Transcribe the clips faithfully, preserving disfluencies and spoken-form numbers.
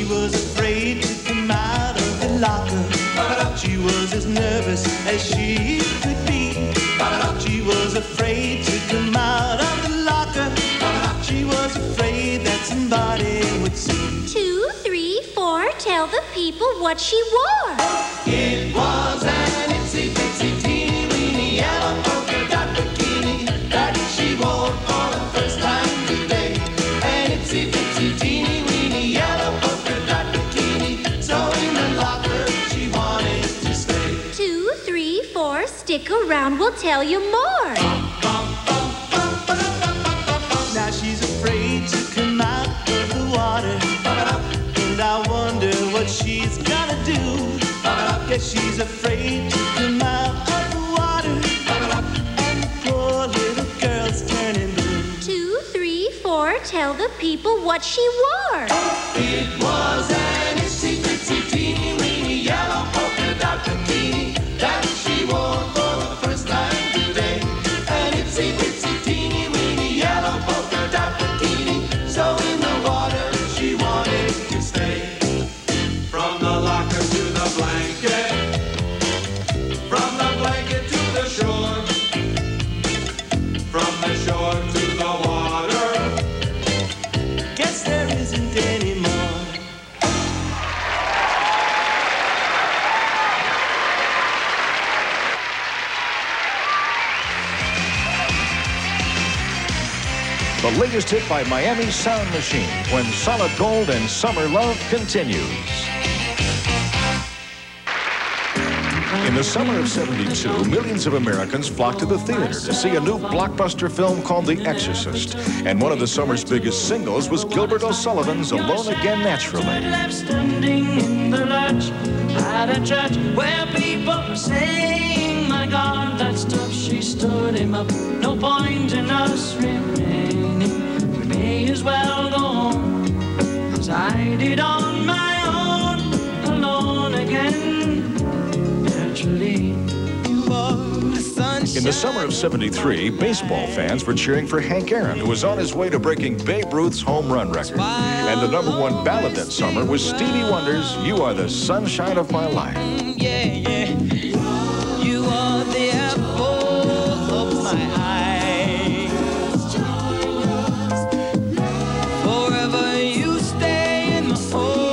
was afraid to come out of the locker. She was as nervous as she could be. She was afraid to come out of the locker. She was afraid that somebody would see. Two, three, four, tell the people what she wore. It was an itsy bitsy teeny weeny yellow polka dot bikini that she wore for the first time today. An itsy bitsy teeny weeny yellow polka dot bikini, so in the locker she wanted to stay. Two, three, four, stick around, we'll tell you more. Now she's afraid to come out of the water, and I wonder what she's gonna do. Guess she's afraid to come out of the water, and the poor little girl's turning blue. Two, three, four, tell the people what she wore. It was an itsy bitsy teeny weeny yellow polka dot bikini that she wore for the first time today. An itsy bitsy teeny weeny yellow polka dot bikini, so in the water she wanted to stay. From the locker to the blanket, from the blanket to the shore, from the shore to the water. Guess there isn't any more. The latest hit by Miami Sound Machine, When Solid Gold and Summer Love continues. In the summer of seventy-two, millions of Americans flocked to the theater to see a new blockbuster film called The Exorcist. And one of the summer's biggest singles was Gilbert O'Sullivan's Alone Again Naturally. Left standing in the lurch at a church where people were saying, my God, that stuff, she stood him up. No point in us remaining. We may as well go home, as I did on my own, alone again, naturally. In the summer of seventy-three, baseball fans were cheering for Hank Aaron, who was on his way to breaking Babe Ruth's home run record. And the number one ballad that summer was Stevie Wonder's You Are the Sunshine of My Life. Yeah, yeah. You are the apple of my eye. Forever you stay in my heart.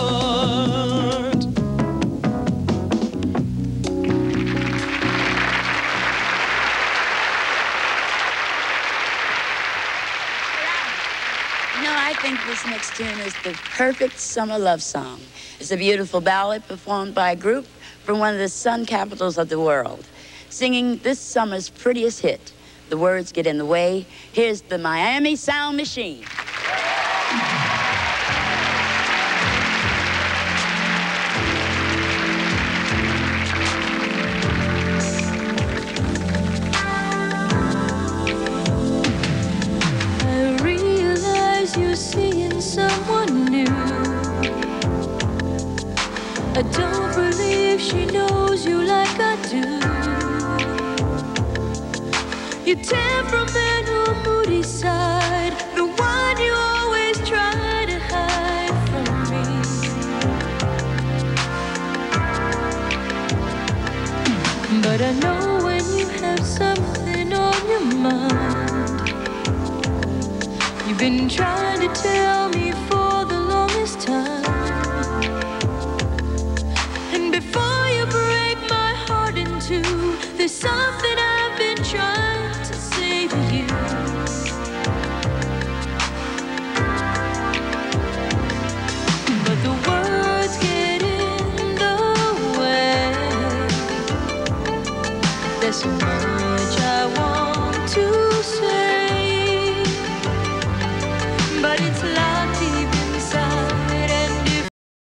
You know, I think this next tune is the perfect summer love song. It's a beautiful ballad performed by a group from one of the sun capitals of the world, singing this summer's prettiest hit. The words get in the way. Here's the Miami Sound Machine. I realize you're seeing someone new. I don't believe she knows you like I do. Your temperamental, moody side, the one you always try to hide from me. But I know when you have something on your mind. You've been trying to tell me